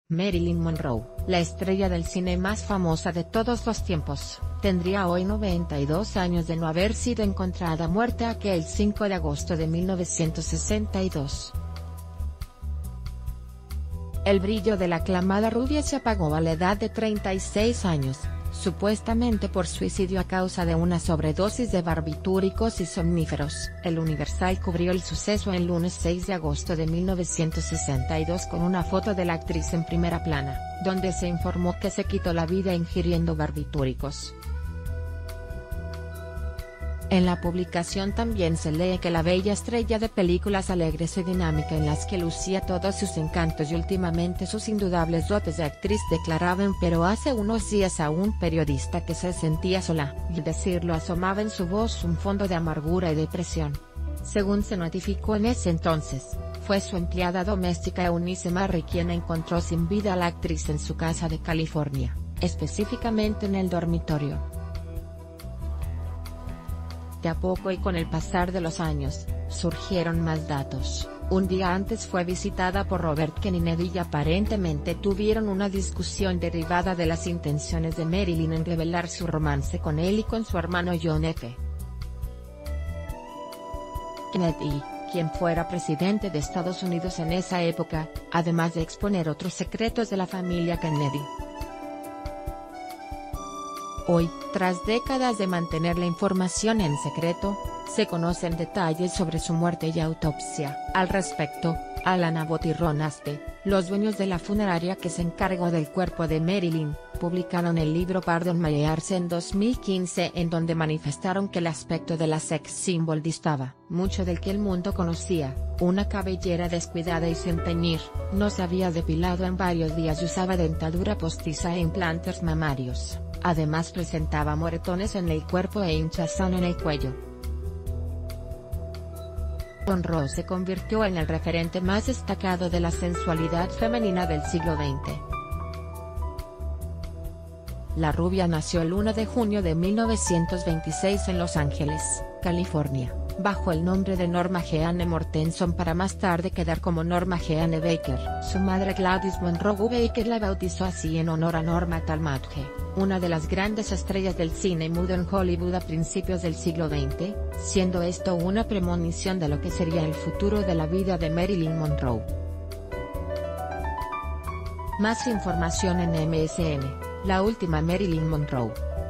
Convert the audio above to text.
Marilyn Monroe, la estrella del cine más famosa de todos los tiempos, tendría hoy 92 años de no haber sido encontrada muerta aquel 5 de agosto de 1962. El brillo de la aclamada rubia se apagó a la edad de 36 años, supuestamente por suicidio a causa de una sobredosis de barbitúricos y somníferos. El Universal cubrió el suceso el lunes 6 de agosto de 1962 con una foto de la actriz en primera plana, donde se informó que se quitó la vida ingiriendo barbitúricos. En la publicación también se lee que la bella estrella de películas alegres y dinámica en las que lucía todos sus encantos y últimamente sus indudables dotes de actriz declaraban pero hace unos días a un periodista que se sentía sola, y al decirlo asomaba en su voz un fondo de amargura y depresión. Según se notificó en ese entonces, fue su empleada doméstica Eunice Marry quien encontró sin vida a la actriz en su casa de California, específicamente en el dormitorio. De a poco y con el pasar de los años, surgieron más datos. Un día antes fue visitada por Robert Kennedy y aparentemente tuvieron una discusión derivada de las intenciones de Marilyn en revelar su romance con él y con su hermano John F. Kennedy, quien fuera presidente de Estados Unidos en esa época, además de exponer otros secretos de la familia Kennedy. Hoy, tras décadas de mantener la información en secreto, se conocen detalles sobre su muerte y autopsia. Al respecto, Alan Abbott y Ron Aspe, los dueños de la funeraria que se encargó del cuerpo de Marilyn, publicaron el libro Pardon My Ears en 2015 en donde manifestaron que el aspecto de la sex symbol distaba mucho del que el mundo conocía, una cabellera descuidada y sin teñir, no se había depilado en varios días y usaba dentadura postiza e implantes mamarios. Además presentaba moretones en el cuerpo e hinchazón en el cuello. Monroe se convirtió en el referente más destacado de la sensualidad femenina del siglo XX. La rubia nació el 1 de junio de 1926 en Los Ángeles, California, bajo el nombre de Norma Jeanne Mortenson para más tarde quedar como Norma Jeanne Baker. Su madre Gladys Monroe Baker la bautizó así en honor a Norma Talmadge, una de las grandes estrellas del cine mudo en Hollywood a principios del siglo XX, siendo esto una premonición de lo que sería el futuro de la vida de Marilyn Monroe. Más información en MSN, la última Marilyn Monroe.